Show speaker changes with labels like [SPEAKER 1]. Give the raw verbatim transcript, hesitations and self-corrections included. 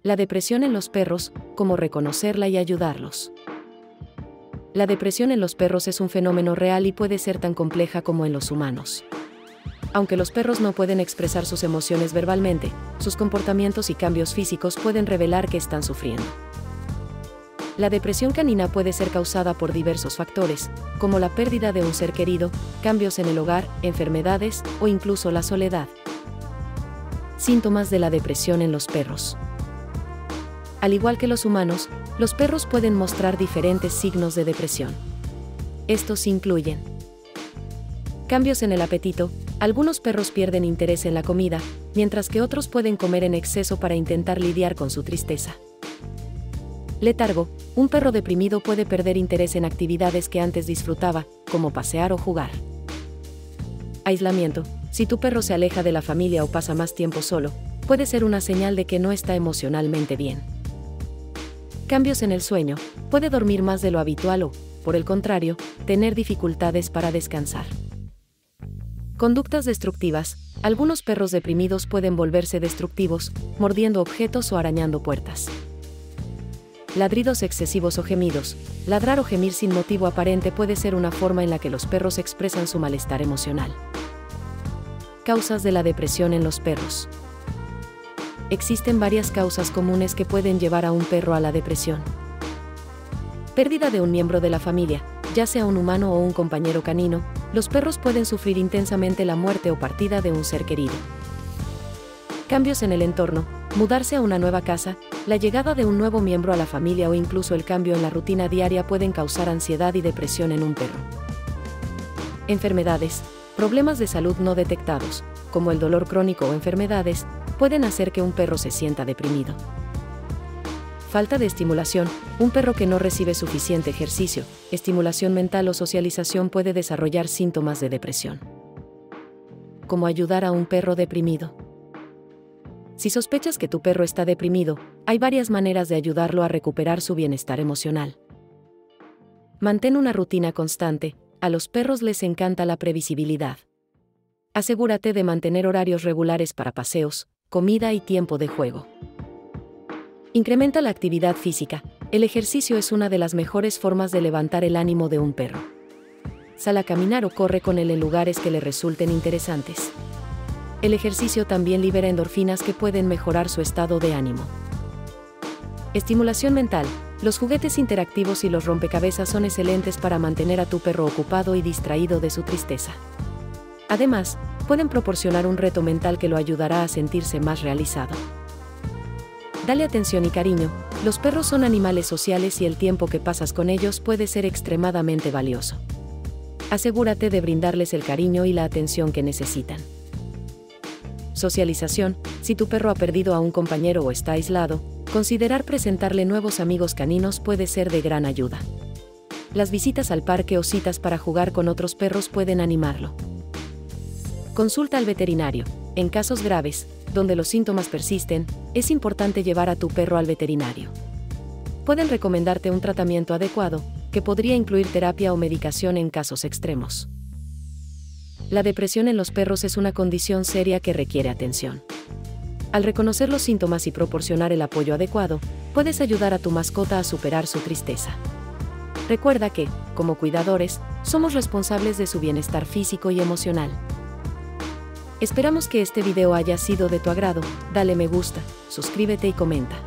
[SPEAKER 1] La depresión en los perros, cómo reconocerla y ayudarlos. La depresión en los perros es un fenómeno real y puede ser tan compleja como en los humanos. Aunque los perros no pueden expresar sus emociones verbalmente, sus comportamientos y cambios físicos pueden revelar que están sufriendo. La depresión canina puede ser causada por diversos factores, como la pérdida de un ser querido, cambios en el hogar, enfermedades o incluso la soledad. Síntomas de la depresión en los perros. Al igual que los humanos, los perros pueden mostrar diferentes signos de depresión. Estos incluyen cambios en el apetito. Algunos perros pierden interés en la comida, mientras que otros pueden comer en exceso para intentar lidiar con su tristeza. Letargo. Un perro deprimido puede perder interés en actividades que antes disfrutaba, como pasear o jugar. Aislamiento. Si tu perro se aleja de la familia o pasa más tiempo solo, puede ser una señal de que no está emocionalmente bien. Cambios en el sueño. Puede dormir más de lo habitual o, por el contrario, tener dificultades para descansar. Conductas destructivas. Algunos perros deprimidos pueden volverse destructivos, mordiendo objetos o arañando puertas. Ladridos excesivos o gemidos. Ladrar o gemir sin motivo aparente puede ser una forma en la que los perros expresan su malestar emocional. Causas de la depresión en los perros. Existen varias causas comunes que pueden llevar a un perro a la depresión. Pérdida de un miembro de la familia, ya sea un humano o un compañero canino. Los perros pueden sufrir intensamente la muerte o partida de un ser querido. Cambios en el entorno. Mudarse a una nueva casa, la llegada de un nuevo miembro a la familia o incluso el cambio en la rutina diaria pueden causar ansiedad y depresión en un perro. Enfermedades. Problemas de salud no detectados, como el dolor crónico o enfermedades, pueden hacer que un perro se sienta deprimido. Falta de estimulación. Un perro que no recibe suficiente ejercicio, estimulación mental o socialización puede desarrollar síntomas de depresión. ¿Cómo ayudar a un perro deprimido? Si sospechas que tu perro está deprimido, hay varias maneras de ayudarlo a recuperar su bienestar emocional. Mantén una rutina constante. A los perros les encanta la previsibilidad. Asegúrate de mantener horarios regulares para paseos, comida y tiempo de juego. Incrementa la actividad física. El ejercicio es una de las mejores formas de levantar el ánimo de un perro. Sal a caminar o corre con él en lugares que le resulten interesantes. El ejercicio también libera endorfinas que pueden mejorar su estado de ánimo. Estimulación mental. Los juguetes interactivos y los rompecabezas son excelentes para mantener a tu perro ocupado y distraído de su tristeza. Además, pueden proporcionar un reto mental que lo ayudará a sentirse más realizado. Dale atención y cariño. Los perros son animales sociales y el tiempo que pasas con ellos puede ser extremadamente valioso. Asegúrate de brindarles el cariño y la atención que necesitan. Socialización. Si tu perro ha perdido a un compañero o está aislado, considerar presentarle nuevos amigos caninos puede ser de gran ayuda. Las visitas al parque o citas para jugar con otros perros pueden animarlo. Consulta al veterinario. En casos graves, donde los síntomas persisten, es importante llevar a tu perro al veterinario. Pueden recomendarte un tratamiento adecuado, que podría incluir terapia o medicación en casos extremos. La depresión en los perros es una condición seria que requiere atención. Al reconocer los síntomas y proporcionar el apoyo adecuado, puedes ayudar a tu mascota a superar su tristeza. Recuerda que, como cuidadores, somos responsables de su bienestar físico y emocional. Esperamos que este video haya sido de tu agrado. Dale me gusta, suscríbete y comenta.